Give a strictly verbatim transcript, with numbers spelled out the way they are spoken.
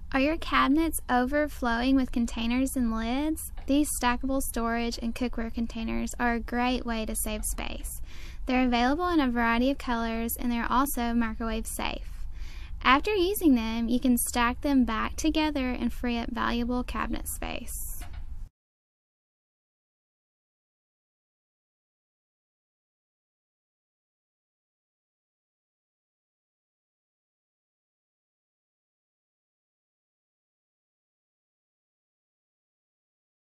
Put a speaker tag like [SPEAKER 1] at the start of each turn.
[SPEAKER 1] Are your cabinets overflowing with containers and lids? These stackable storage and cookware containers are a great way to save space. They're available in a variety of colors, and they're also microwave safe. After using them, you can stack them back together and free up valuable cabinet space.